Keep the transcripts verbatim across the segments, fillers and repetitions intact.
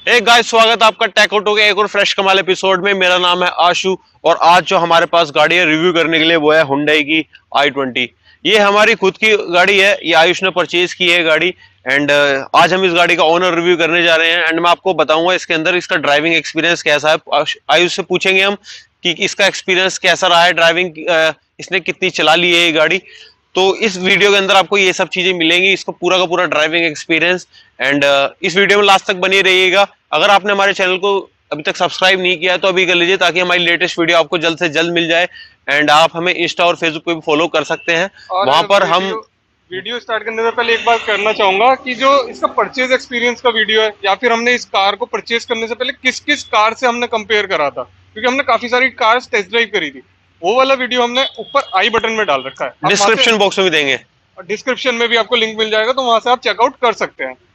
एक गाइस, स्वागत है आपका टेक ऑटो के एक और फ्रेश कमाल एपिसोड में। मेरा नाम है आशु और आज जो हमारे पास गाड़ी है रिव्यू करने के लिए वो है हुंडई की आई ट्वेंटी। ये हमारी खुद की गाड़ी है, ये आयुष ने परचेज की है गाड़ी। एंड uh, आज हम इस गाड़ी का ओनर रिव्यू करने जा रहे हैं एंड मैं आपको बताऊंगा इसके अंदर इसका ड्राइविंग एक्सपीरियंस कैसा है। आयुष से पूछेंगे हम कि इसका एक्सपीरियंस कैसा रहा है, ड्राइविंग uh, इसने कितनी चला ली है ये गाड़ी। तो इस वीडियो के अंदर आपको ये सब चीजें मिलेंगी, इसको पूरा का पूरा ड्राइविंग एक्सपीरियंस। एंड इस वीडियो में लास्ट तक बने रहिएगा। अगर आपने हमारे चैनल को अभी तक सब्सक्राइब नहीं किया तो अभी कर लीजिए ताकि हमारी लेटेस्ट वीडियो आपको जल्द से जल्द मिल जाए। एंड आप हमें इंस्टा और फेसबुक पे भी फॉलो कर सकते हैं, वहां पर हम वीडियो स्टार्ट करने से पहले एक बात करना चाहूंगा कि जो इसका परचेज एक्सपीरियंस का वीडियो है या फिर हमने इस कार को परचेज करने से पहले किस किस कार से हमने कंपेयर करा था, क्योंकि हमने काफी सारी कार्स टेस्ट ड्राइव करी थी, वो वाला वीडियो हमने ऊपर आई बटन में डाल रखा है, डिस्क्रिप्शन बॉक्स में भी देंगे, डिस्क्रिप्शन में भी आपको लिंक मिल जाएगा, तो वहां से आप चेकआउट कर सकते हैं।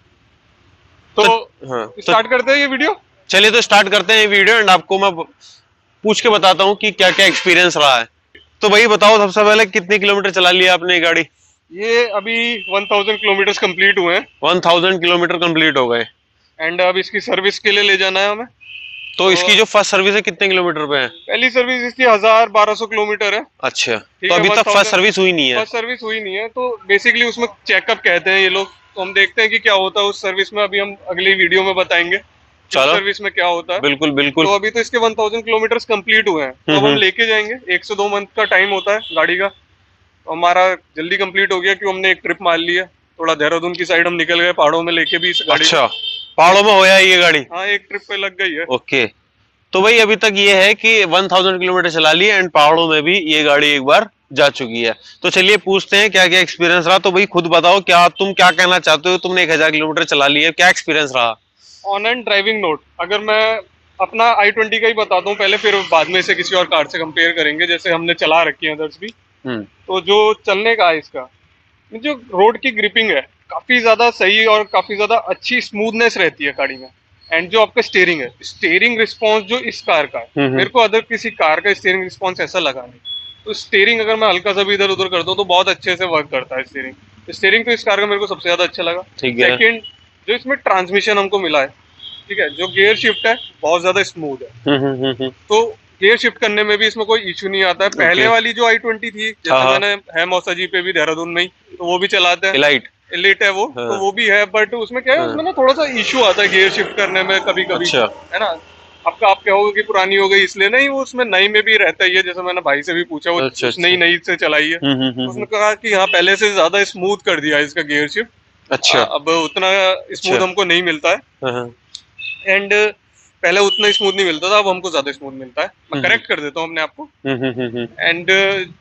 तो, तो हाँ, स्टार्ट तो, करते हैं ये वीडियो। चलिए तो स्टार्ट करते हैं ये वीडियो एंड आपको मैं पूछ के बताता हूँ कि क्या क्या एक्सपीरियंस रहा है। तो भाई बताओ सबसे पहले कितने किलोमीटर चला लिया आपने ये गाड़ी? ये अभी वन थाउजेंड किलोमीटर कंप्लीट हुए हैं। वन थाउजेंड किलोमीटर कंप्लीट हो गए एंड अब इसकी सर्विस के लिए ले जाना है हमें। तो, तो इसकी जो फर्स्ट सर्विस है कितने किलोमीटर पे है? पहली सर्विस इसकी हजार बारह सौ किलोमीटर है। अच्छा, तो अभी तक फर्स्ट सर्विस हुई नहीं है? फर्स्ट सर्विस हुई नहीं है, तो बेसिकली उसमें चेकअप कहते हैं ये लोग, तो हम देखते हैं कि क्या होता है उस सर्विस में। अभी हम अगली वीडियो में बताएंगे चलो सर्विस में क्या होता है। बिल्कुल बिल्कुल। तो अभी तो इसके वन थाउजेंड किलोमीटर कंप्लीट हुए हैं, तो हम लेके जाएंगे। एक से दो मंथ का टाइम होता है गाड़ी का, तो हमारा जल्दी कंप्लीट हो गया क्योंकि हमने एक ट्रिप मार लिया, थोड़ा देहरादून की साइड हम निकल गए पहाड़ों में लेके भी इस गाड़ी। अच्छा, पहाड़ों में होया ये गाड़ी? हाँ, एक ट्रिप पे लग गई है। ओके, तो भाई अभी तक ये है कि वन थाउजेंड किलोमीटर चला ली एंड पहाड़ों में भी ये गाड़ी एक बार जा चुकी है। तो चलिए पूछते हैं क्या क्या एक्सपीरियंस रहा। तो भाई खुद बताओ, क्या तुम क्या कहना चाहते हो? तुमने एक हजार किलोमीटर चला ली है, क्या एक्सपीरियंस रहा? ऑन एंड ड्राइविंग नोट अगर मैं अपना आई ट्वेंटी का ही बताता हूँ पहले, फिर बाद में इसे किसी और कार से कंपेयर करेंगे, जैसे हमने चला रखी है अदर्स भी। तो जो चलने का है इसका, जो रोड की ग्रिपिंग है काफी ज्यादा सही और काफी ज्यादा अच्छी स्मूथनेस रहती है गाड़ी में। एंड जो आपका स्टीयरिंग है, स्टीयरिंग रिस्पॉन्स जो इस कार का है, मेरे को अदर किसी कार का स्टीयरिंग रिस्पॉन्स ऐसा लगा नहीं। तो स्टीयरिंग अगर मैं हल्का सा भी इधर उधर कर दूं तो बहुत अच्छे से वर्क करता है स्टीयरिंग। स्टीयरिंग तो इस कार का मेरे को सबसे ज्यादा अच्छा लगा। सेकंड, जो इसमें ट्रांसमिशन हमको मिला है, ठीक है, जो गियर शिफ्ट है बहुत ज्यादा स्मूथ है, तो गियर शिफ्ट करने में भी इसमें कोई इशू नहीं आता है। पहले वाली जो आई ट्वेंटी थी, जैसे मैंने है मौसा जी पे भी देहरादून में ही, तो वो भी चलाते हैं, एलाइट एलिट है वो, तो वो भी है। बट उसमें क्या है, उसमें ना थोड़ा सा इशू आता है गियर शिफ्ट करने में कभी कभी। अच्छा। है ना, आपका आप कहोगे कि पुरानी हो गई इसलिए, नहीं, वो उसमें नई में भी रहता ही है। जैसे मैंने भाई से भी पूछा, वो अच्छा, नई नई से चलाई है, उसने कहा कि हाँ पहले से ज्यादा स्मूथ कर दिया इसका गियर शिफ्ट। अच्छा, अब उतना स्मूथ हमको नहीं मिलता है, एंड पहले उतना स्मूथ नहीं मिलता था, अब हमको ज्यादा स्मूथ मिलता है। मैं करेक्ट कर देता हूँ अपने आप को। एंड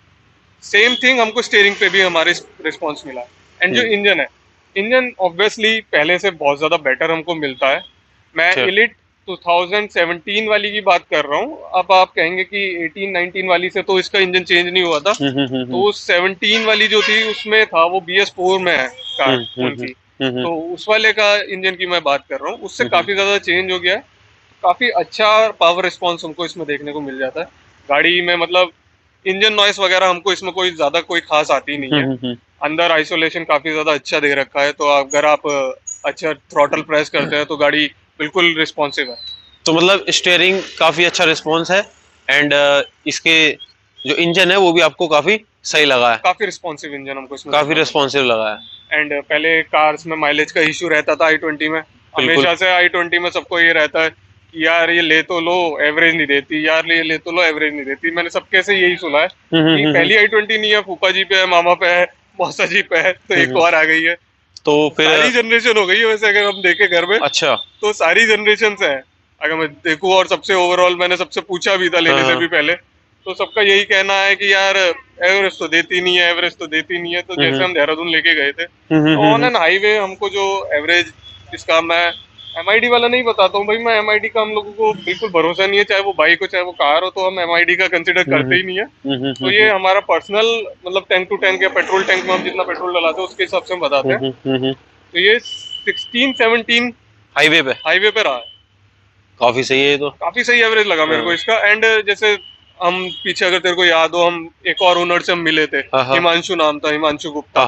सेम थिंग हमको स्टीयरिंग पे भी हमारे रिस्पॉन्स मिला। एंड जो इंजन है, इंजन ऑब्वियसली पहले से बहुत ज्यादा बेटर हमको मिलता है। मैं एलिट टू थाउजेंड सेवनटीन वाली की बात कर रहा हूँ। अब आप कहेंगे कि एटीन नाइनटीन वाली से तो इसका इंजन चेंज नहीं हुआ था, तो सेवनटीन वाली जो थी उसमें था, वो बी एस फोर में है कार उनकी, तो उस वाले का इंजन की मैं बात कर रहा हूँ। उससे काफी ज्यादा चेंज हो गया है, काफी अच्छा पावर रिस्पॉन्स हमको इसमें देखने को मिल जाता है गाड़ी में। मतलब इंजन नॉइस वगैरह हमको इसमें कोई ज्यादा कोई खास आती नहीं है। अंदर आइसोलेशन काफी ज्यादा अच्छा दे रखा है, तो अगर आप अच्छा थ्रॉटल प्रेस करते हैं तो गाड़ी बिल्कुल रिस्पॉन्सिव है। तो मतलब स्टीयरिंग काफी अच्छा रिस्पॉन्स है एंड इसके जो इंजन है वो भी आपको काफी सही लगा है? काफी रिस्पॉन्सिव इंजन हमको इसमें काफी रिस्पॉन्सिव लगा है। एंड पहले कार्स में माइलेज का इशू रहता था आई ट्वेंटी में, हमेशा से आई ट्वेंटी में सबको ये रहता है कि यार ये ले तो लो एवरेज नहीं देती, यार ये ले तो लो एवरेज नहीं देती। मैंने सबके से यही सुना है कि पहली आई ट्वेंटी नहीं है, फूफा जी पे है, मामा पे है, मौसा जी पे है, तो एक और आ गई है। तो फिर सारी जनरेशन हो गई है वैसे अगर हम देखें घर में। अच्छा, तो सारी जनरेशन है अगर मैं देखूं, और सबसे ओवरऑल मैंने सबसे पूछा भी था लेने से भी पहले, तो सबका यही कहना है कि यार एवरेज तो देती नहीं है, एवरेज तो देती नहीं है। तो जैसे हम देहरादून लेके गए थे, तो ऑन एन हाईवे हमको जो एवरेज, इसका मैं एमआईडी वाला नहीं बताता हूँ भाई, मैं एमआईडी का हम लोगों को बिल्कुल भरोसा नहीं है, चाहे वो बाइक हो चाहे वो कार हो, तो हम एमआईडी का कंसिडर करते ही नहीं है। तो ये हमारा पर्सनल मतलब टैंक टू टैंक या पेट्रोल टैंक में हम जितना पेट्रोल डलाते हैं उसके हिसाब से हम बताते हैं। तो ये सिक्सटीन सेवनटीन हाईवे पे हाईवे पे रहा है, काफी सही है। तो काफी सही एवरेज लगा मेरे को इसका। एंड जैसे हम पीछे, अगर तेरे को याद हो, हम एक और ओनर से हम मिले थे, हिमांशु नाम था, हिमांशु गुप्ता,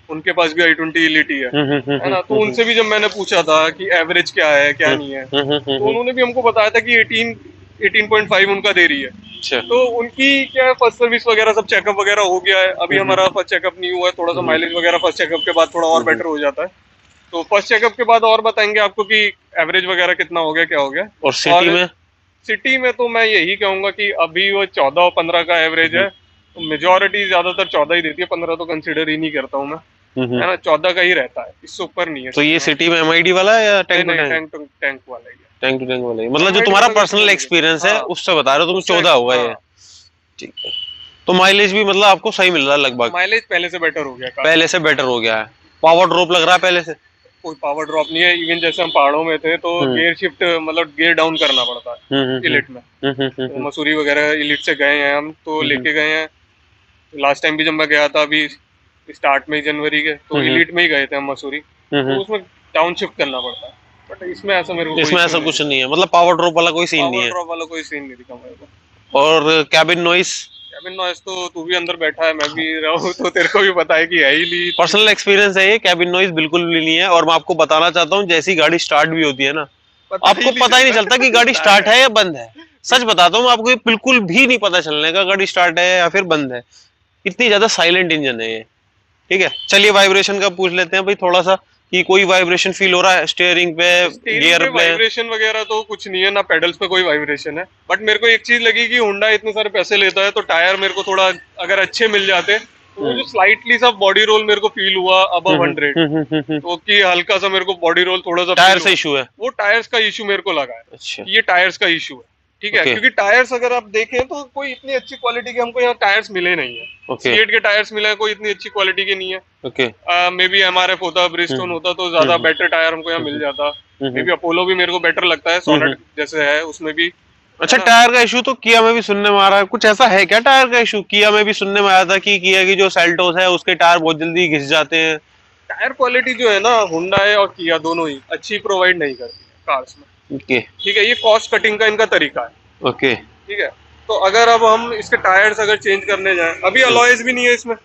उनके पास भी आई ट्वेंटी एलिट ही है है ना। तो उनसे भी जब मैंने पूछा था कि एवरेज क्या है क्या नहीं है, तो उन्होंने भी हमको बताया था कि एटीन एटीन पॉइंट फाइव उनका दे रही है। तो उनकी क्या है, फर्स्ट सर्विस वगैरह सब चेकअप वगैरह हो गया है। अभी हमारा फर्स्ट चेकअप नहीं हुआ है, थोड़ा सा माइलेज वगैरह फर्स्ट चेकअप के बाद थोड़ा और बेटर हो जाता है। तो फर्स्ट चेकअप के बाद और बताएंगे आपको कि एवरेज वगैरह कितना हो गया क्या हो गया। और सिटी में सिटी में तो मैं यही कहूंगा कि अभी वो चौदह और पंद्रह का एवरेज है। तो मेजोरिटी ज्यादातर चौदह ही देती है, पंद्रह तो कंसिडर ही नहीं करता हूँ मैं, है ना। चौदह का ही रहता है, इससे ऊपर नहीं है। तो ये सिटी में एमआईडी वाला है या tank to tank to tank वाला ही है? टैंक टू टैंक वाला ही, मतलब जो तुम्हारा पर्सनल एक्सपीरियंस है उससे बता रहे हो तुम, चौदह होगा ये, ठीक है। तो माइलेज भी मतलब आपको सही मिल रहा है लगभग? माइलेज पहले से बेटर हो गया, पहले से बेटर हो गया है। पावर ड्रॉप लग रहा है पहले से? कोई पावर ड्रॉप नहीं है। इवन जैसे हम पहाड़ों में थे तो गियर शिफ्ट मतलब गियर डाउन करना पड़ता है इलिट में। तो मसूरी वगैरह इलिट से गए हैं हम, तो लेके गए हैं। लास्ट टाइम भी जब मैं गया था अभी स्टार्ट में जनवरी के, तो इलिट में ही गए थे हम मसूरी। तो उसमें डाउन शिफ्ट करना पड़ता है, बट इसमें ऐसा मेरे को इसमें ऐसा कुछ नहीं है, मतलब पावर ड्रॉप वाला कोई सीन नहीं है? पावर ड्रॉप वाला कोई सीन नहीं दिखा मेरे को। और कैबिन नॉइस? कैबिन नॉइस तो तू भी अंदर बैठा है, मैं भी रहूं, तो तेरे को भी पता है कि है ही नहीं। पर्सनल एक्सपीरियंस है ये, कैबिन नॉइस बिल्कुल भी नहीं है। और मैं आपको बताना चाहता हूँ, जैसी गाड़ी स्टार्ट भी होती है ना, आपको पता ही नहीं चलता कि गाड़ी स्टार्ट है या बंद है। सच बताता हूँ आपको, बिल्कुल भी नहीं पता चलने का गाड़ी स्टार्ट है या फिर बंद है। इतनी ज्यादा साइलेंट इंजन है ये, ठीक है। चलिए वाइब्रेशन का पूछ लेते हैं भाई थोड़ा सा, कि कोई वाइब्रेशन फील हो रहा है स्टीयरिंग पे, गियर पे? वाइब्रेशन वगैरह तो कुछ नहीं है, ना पेडल्स पे कोई वाइब्रेशन है। बट मेरे को एक चीज लगी कि होंडा इतने सारे पैसे लेता है, तो टायर मेरे को थोड़ा अगर अच्छे मिल जाते, तो वो जो स्लाइटली सा बॉडी रोल मेरे को फील हुआ अबव हंड्रेड, तो कि हल्का सा मेरे को बॉडी रोल थोड़ा सा टायर से इशू है, वो टायर्स का इशू मेरे को लगा है। अच्छा, ये टायर्स का इशू है, ठीक है। क्योंकि टायर्स अगर आप देखें तो कोई इतनी अच्छी क्वालिटी के हमको यहाँ टायर्स मिले नहीं है। सीएट के टायर्स मिले हैं, कोई इतनी अच्छी क्वालिटी के नहीं है। ओके, मे बी एमआरएफ होता, ब्रिजस्टोन होता तो ज्यादा बेटर टायर हमको यहाँ मिल जाता। मे बी अपोलो भी मेरे को बेटर लगता है, सॉलिड जैसे है उसमें भी। अच्छा, टायर का इशू तो किया में भी सुनने में आ रहा है, कुछ ऐसा है क्या टायर का इशू? किया में भी सुनने में आया था कि किया की जो सेल्टोस है उसके टायर बहुत जल्दी घिस जाते हैं। टायर क्वालिटी जो है ना, हुंडई और किया दोनों ही अच्छी प्रोवाइड नहीं करती है कार्स में। ओके, ठीक है, ये कॉस्ट कटिंग का इनका तरीका है। ओके, ठीक है। तो अगर अब हम इसके टायर्स अगर चेंज करने जाएं, अभी अलॉयज भी नहीं है इसमें,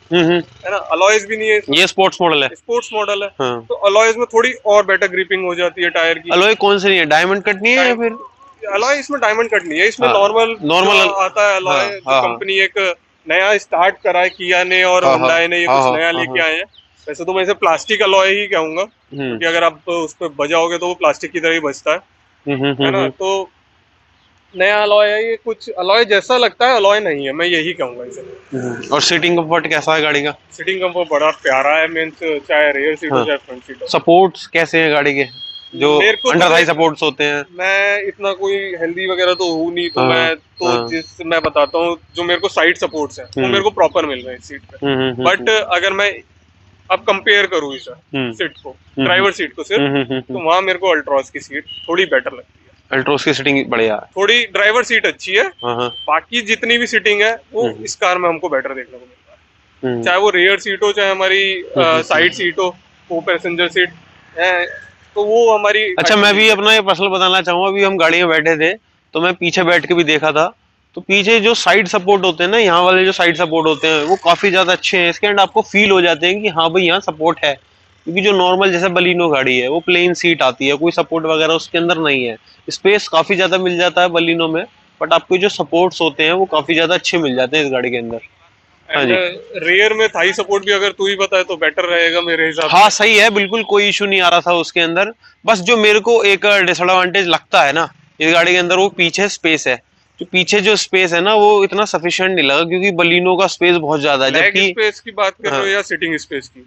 है ना, अलॉयज भी नहीं है इसमें। ये स्पोर्ट्स मॉडल है, स्पोर्ट्स मॉडल है। हाँ। तो अलॉयज में थोड़ी और बेटर ग्रिपिंग हो जाती है टायर की। अलॉय कौन सी नहीं है, डायमंड कट नहीं है या फिर? अलॉय इसमें डायमंड कट नहीं है, इसमें नॉर्मल नॉर्मल आता है अलॉय। जो कंपनी एक नया स्टार्ट करा है किया ने और हुंडई ने, ये कुछ नया लेके आए हैं। वैसे तो मैं इसे प्लास्टिक अलॉय ही कहूंगा, क्योंकि अगर आप उस पर बजाओगे तो वो प्लास्टिक की तरह ही बजता है, है ना। तो नया अलॉय है ये, कुछ अलॉय जैसा लगता है, अलॉय नहीं है, मैं यही कहूंगा इसे। और सीटिंग कंफर्ट कैसा है गाड़ी का? सीटिंग कंफर्ट बड़ा प्यारा है, मींस चाहे रियर सीट हो चाहे फ्रंट सीट हो। सपोर्ट्स कैसे हैं गाड़ी के, जो अंडर थाई सपोर्ट्स होते हैं? मैं इतना कोई हेल्दी वगैरह तो हूँ नहीं, तो हाँ, मैं तो हाँ, जिस मैं बताता हूँ जो मेरे को साइड सपोर्ट्स हैं वो मेरे को प्रॉपर मिल रहे हैं सीट पे। बट अगर मैं अब कंपेयर करूँ इसे सीट को, ड्राइवर सीट को सिर्फ, तो वहाँ मेरे को अल्ट्रॉस की सीट थोड़ी बेटर लगती है। अल्ट्रोस की सीटिंग बढ़िया है, थोड़ी ड्राइवर सीट अच्छी है। बाकी जितनी भी सीटिंग है वो इस कार में हमको बेटर देखने को मिलता है, चाहे वो रियर सीट हो चाहे हमारी साइड सीट हो, वो पैसेंजर सीट है, तो वो हमारी। अच्छा, मैं भी अपना ये पर्सनल बताना चाहूंगा, अभी हम गाड़ी में बैठे थे तो मैं पीछे बैठ के भी देखा था, तो पीछे जो साइड सपोर्ट होते हैं ना, यहाँ वाले जो साइड सपोर्ट होते हैं वो काफी ज्यादा अच्छे हैं। इसके अंदर आपको फील हो जाते हैं कि हाँ भाई यहाँ सपोर्ट है, क्योंकि जो नॉर्मल जैसे बलिनो गाड़ी है वो प्लेन सीट आती है, कोई सपोर्ट वगैरह उसके अंदर नहीं है। स्पेस काफी ज्यादा मिल जाता है बलिनो में, बट आपको जो सपोर्ट्स होते हैं वो काफी ज्यादा अच्छे मिल जाते हैं इस गाड़ी के अंदर। हाँ जी, रेयर में थाई सपोर्ट भी अगर तू ही बताए तो बेटर रहेगा मेरे हिसाब से। हाँ सही है, बिल्कुल कोई इशू नहीं आ रहा था उसके अंदर। बस जो मेरे को एक डिसएडवांटेज लगता है ना इस गाड़ी के अंदर, वो पीछे स्पेस है। जो पीछे जो स्पेस है ना वो इतना सफिशिएंट नहीं लगा, क्योंकि बलिनो का स्पेस बहुत ज्यादा है। जबकि स्पेस की बात कर रहे हो या सिटिंग स्पेस की?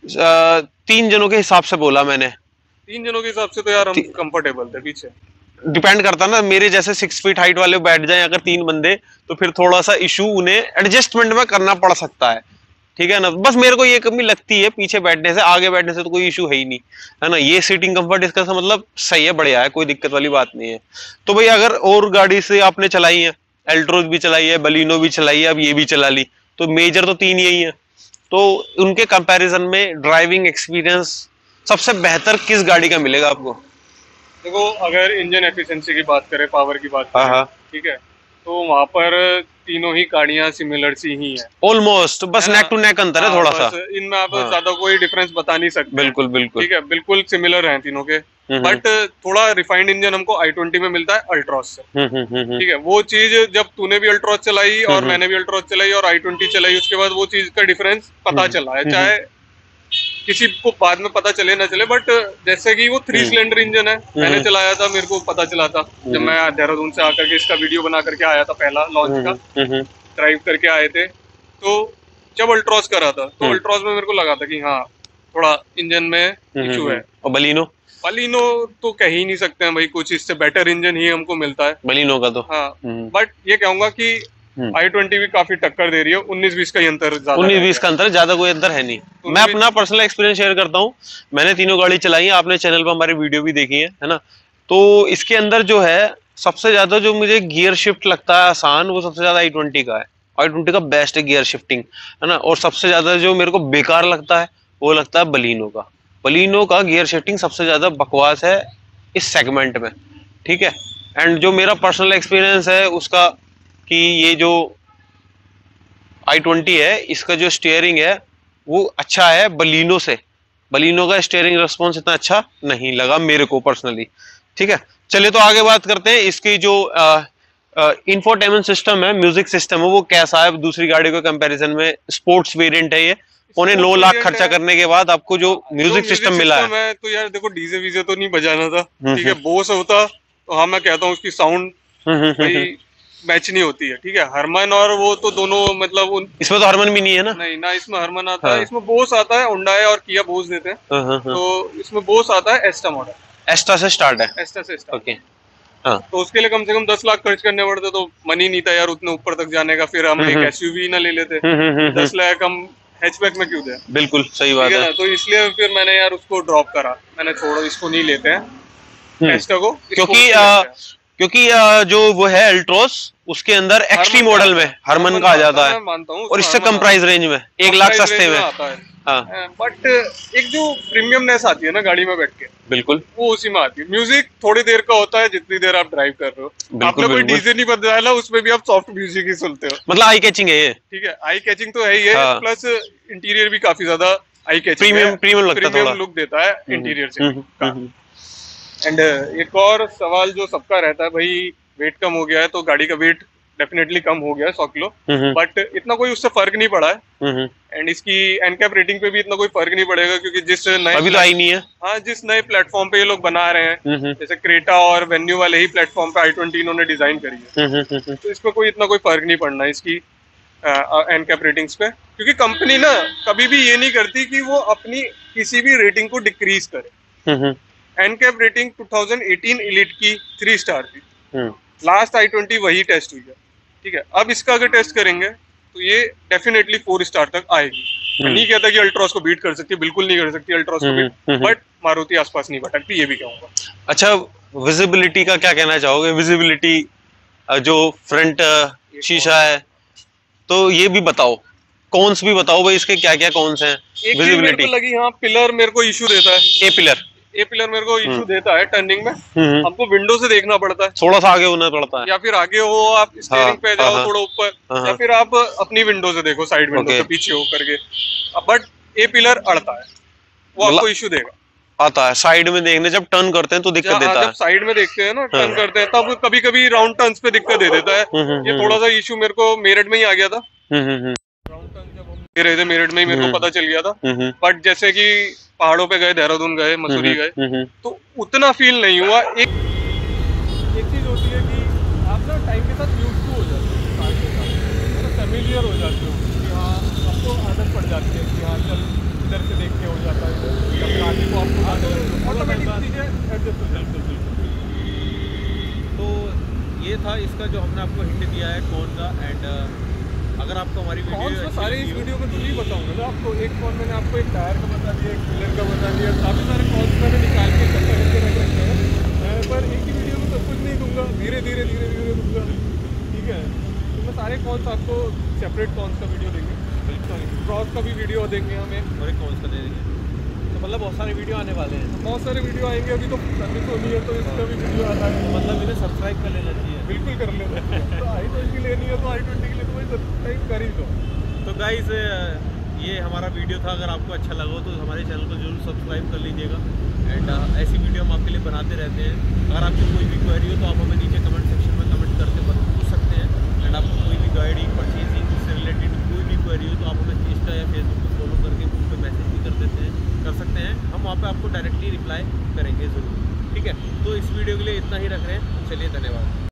तीन जनों के हिसाब से बोला मैंने। तीन जनों के हिसाब से तो यार हम कंफर्टेबल थे पीछे। डिपेंड करता ना, मेरे जैसे सिक्स फीट हाइट वाले बैठ जाएं अगर तीन बंदे, तो फिर थोड़ा सा इशू उन्हें एडजस्टमेंट में करना पड़ सकता है, ठीक है ना। बस मेरे को ये कमी लगती है पीछे बैठने से, आगे बैठने से तो कोई इशू है ही नहीं, है ना। ये सीटिंग कंफर्ट इसका मतलब सही है, बढ़िया है, कोई दिक्कत वाली बात नहीं है। तो भाई अगर और गाड़ी से आपने चलाई है, एल्ट्रोज भी चलाई है, बलिनो भी चलाई है, अब ये भी चला ली, तो मेजर तो तीन यही है। तो उनके कंपैरिजन में ड्राइविंग एक्सपीरियंस सबसे बेहतर किस गाड़ी का मिलेगा आपको? देखो, अगर इंजन एफिशिएंसी की बात करें, पावर की बात करें, ठीक है, तो वहाँ पर तीनों ही गाड़ियाँ सिमिलर सी ही हैं ऑलमोस्ट, बस नेक टू नेक अंतर है थोड़ा सा, इनमें आप ज्यादा कोई डिफरेंस बता नहीं सकते। बिल्कुल बिल्कुल ठीक है, बिल्कुल सिमिलर हैं तीनों के, बट थोड़ा रिफाइंड इंजन हमको आई ट्वेंटी में मिलता है अल्ट्रॉस से। ठीक है, वो चीज जब तूने भी अल्ट्रॉस चलाई और मैंने भी अल्ट्रॉस चलाई और आई ट्वेंटी चलाई, उसके बाद वो चीज का डिफरेंस पता चला है, चाहे किसी को बाद में पता चले ना चले, बट जैसे कि वो थ्री सिलेंडर इंजन है, मैंने चलाया था, मेरे को पता चला था जब मैं देहरादून से आकर के इसका वीडियो बना करके आया था, पहला लॉन्च का ड्राइव करके आए थे, तो जब अल्ट्रॉस करा था तो अल्ट्रॉस में मेरे को लगा था कि हाँ थोड़ा इंजन में इशू है। और बलिनो बलिनो तो कह ही नहीं सकते हैं भाई, कुछ इससे बेटर इंजन ही हमको मिलता है बलिनो का तो। हाँ, बट ये कहूंगा कि आई ट्वेंटी भी काफी टक्कर दे रही है, उन्नीस बीस का ही अंतर, उन्नीस बीस का अंतर, ज्यादा कोई अंतर है नहीं। मैं अपना पर्सनल एक्सपीरियंस शेयर करता हूँ, मैंने तीनों गाड़ी चलाई है, आपने चैनल पर हमारी वीडियो भी देखी है है ना। तो इसके अंदर जो है सबसे ज्यादा जो मुझे गियर शिफ्ट लगता है आसान, वो सबसे ज्यादा आई ट्वेंटी का है। आई ट्वेंटी का बेस्ट है गियर शिफ्टिंग, है ना। और सबसे ज्यादा जो मेरे को बेकार लगता है वो लगता है बलिनो का। बलिनो का गियर शिफ्टिंग सबसे ज्यादा बकवास है इस सेगमेंट में, ठीक है। एंड जो मेरा पर्सनल एक्सपीरियंस है उसका कि ये जो आई ट्वेंटी है इसका जो स्टीयरिंग है वो अच्छा है बलिनो से। बलिनो का स्टीयरिंग रिस्पॉन्स इतना अच्छा नहीं लगा मेरे को पर्सनली, ठीक है। चलिए तो आगे बात करते हैं इसकी जो इंफोटेनमेंट सिस्टम है, म्यूजिक सिस्टम है, वो कैसा है दूसरी गाड़ी के कंपैरिजन में। स्पोर्ट्स वेरिएंट है ये, पौने नौ लाख खर्चा करने के बाद आपको जो म्यूजिक सिस्टम मिला है। तो यार देखो डीजे वीजे तो नहीं बजाना था, ठीक है, बोस होता तो हाँ मैं कहता हूँ उसकी साउंड मैच नहीं होती है, ठीक है। हरमन और वो तो दोनों मतलब उन... इसमें तो हरमन भी नहीं है ना, नहीं ना, इसमें हरमन आता है, इसमें बोस आता है, हुंडई और किया बोस देते हैं, तो इसमें बोस आता है एस्टा मॉडल, एस्टा से स्टार्ट है, एस्टा से स्टार्ट, ओके। हाँ, तो उसके लिए कम से कम दस लाख खर्च करने पड़ते, तो मनी नहीं था यार उतने ऊपर तक जाने का, फिर हम एक एसयूवी ना ले लेते, दस लाख हम हैचबैक में क्यों दे। बिल्कुल सही बात है, तो इसलिए फिर मैंने यार उसको ड्रॉप करा, मैंने छोड़ो इसको नहीं लेते हैं एस्टा को, क्योंकि क्योंकि जो वो है अल्ट्रोस उसके अंदर एक्सट्री मॉडल में हरमन का आ जाता है, मानता हूँ, और इससे कम प्राइस रेंज में एक लाख सस्ते में आता है। हाँ, बट एक जो प्रीमियमनेस आती है ना गाड़ी में बैठ के, बिल्कुल वो उसी में आती है। म्यूजिक थोड़ी देर का होता है जितनी देर आप ड्राइव कर रहे हो, आपने कोई डीजे नहीं बजाया, उसमें भी आप सॉफ्ट म्यूजिक ही सुनते हो, मतलब आई कैचिंग है ये, ठीक है, आई कैचिंग तो है ही है, प्लस इंटीरियर भी काफी ज्यादा आई कैचिंग, प्रीमियम प्रीमियम लगता है, प्रीमियम लुक देता है इंटीरियर से। एंड एक और सवाल जो सबका रहता है भाई, वेट कम हो गया है तो गाड़ी का वेट डेफिनेटली कम हो गया है सौ किलो, बट इतना कोई उससे फर्क नहीं पड़ा है, एंड इसकी एनकैप रेटिंग पे भी इतना कोई फर्क नहीं पड़ेगा, क्योंकि जिस नए अभी तो आई नहीं है, हाँ जिस नए प्लेटफॉर्म पे ये लोग बना रहे हैं, जैसे क्रेटा और वेन्यू वाले ही प्लेटफॉर्म पे आई ट्वेंटी इन्होंने डिजाइन करी है, तो इसमें कोई इतना कोई फर्क नहीं पड़ना इसकी एनकैप रेटिंग्स पे, क्योंकि कंपनी ना कभी भी ये नहीं करती कि वो अपनी किसी भी रेटिंग को डिक्रीज करे। NCAP rating two thousand eighteen elite की थ्री स्टार थी, लास्ट आई ट्वेंटी वही टेस्ट हुई है, ठीक है। अब इसका अगर टेस्ट करेंगे तो ये डेफिनेटली फोर स्टार तक आएगी। मैं नहीं कहता कि अल्ट्रॉस को बीट कर सकती, बिल्कुल नहीं कर सकती अल्ट्रॉस को बीट, बट मारुति आसपास नहीं भटकती, ये भी कहूंगा। अच्छा, विजिबिलिटी का क्या कहना चाहोगे? विजिबिलिटी जो फ्रंट शीशा है तो ये भी बताओ, कॉन्स भी बताओ भाई इसके क्या क्या कॉन्स हैं। विजिबिलिटी लगी, हाँ पिलर मेरे को इशू देता है, ए पिलर ए पिलर मेरे को इशू देता है टर्निंग में, हमको विंडो से देखना पड़ता है, थोड़ा सा आगे होना पड़ता है, या फिर आगे हो आप स्टीयरिंग पे जाओ थोड़ा ऊपर, या फिर आप अपनी विंडो से देखो, साइड विंडो से पीछे हो करके, बट ए पिलर अड़ता है, वो आपको इशू देगा, आता है। साइड में देखने जब टर्न करते हैं तो दिक्कत देता है, जब साइड में देखते हैं ना टर्न करते हैं तब कभी कभी राउंड टर्न्स पे दिक्कत दे देता है। ये थोड़ा सा इशू मेरे को मेरठ में ही आ गया था, राउंड टर्न जब हम दे रहे थे मेरठ में ही मेरे को पता चल गया था, बट जैसे कि पहाड़ों पे गए, देहरादून गए, मसूरी गए, तो उतना फील नहीं हुआ। एक एक चीज होती है कि आप ना टाइम के साथ यूज टू हो जाते हो, कार के साथ मतलब फैमिलियर हो जाते हो, कि हाँ आपको आदत पड़ जाती है कि हाँ चल इधर से देख के हो जाता है, या फिर आगे को आपको ऑटोमेटिक चीजें एडजस्ट हो जाती है। तो ये था इसका जो हमने आपको हिंट दिया है कौन का। एंड अगर आपको हमारी वीडियो तो सारे इस वीडियो में तो नहीं बताऊंगा ना आपको, एक फोन मैंने आपको एक टायर का बता दिया, एक पिलर का बता दिया, काफी सारे कॉन्स मैंने निकाल के इकट्ठा करके रख रखे हैं, पर एक ही वीडियो में सब कुछ नहीं दूंगा, धीरे धीरे धीरे धीरे दूंगा, ठीक है। तो मैं सारे कॉन्स आपको सेपरेट कॉन्स का वीडियो देंगे, क्रॉस का भी वीडियो देंगे हमें, और एक कॉन्स का दे देंगे। तो मतलब बहुत सारे वीडियो आने वाले हैं। बहुत सारे वीडियो आएंगे, अभी तो सर्विस होनी है तो इसका भी वीडियो आता है। मतलब इन्हें सब्सक्राइब कर लेना चाहिए। बिल्कुल कर लेना चाहिए। तो आई ट्वेंटी लेनी है तो आई ट्वेंटी के लिए तो भाई सब्सक्राइब कर ही दो। तो गाइस ये हमारा वीडियो था, अगर आपको अच्छा लगा तो हमारे चैनल को जरूर सब्सक्राइब कर लीजिएगा। एंड ऐसी वीडियो हम आपके लिए बनाते रहते हैं। अगर आपकी कोई भी क्वेरी हो तो आप हमें नीचे कमेंट सेक्शन में कमेंट करके पूछ सकते हैं। एंड आपको कोई भी गाइडिंग परचेजिंग से रिलेटेड कोई भी क्वेरी हो तो आप हमें इंस्टा या फेसबुक को फॉलो करके उस पर मैसेज भी कर देते हैं कर सकते हैं हम वहाँ पे आपको डायरेक्टली रिप्लाई करेंगे ज़रूर। ठीक है, तो इस वीडियो के लिए इतना ही रख रहे हैं। चलिए, धन्यवाद।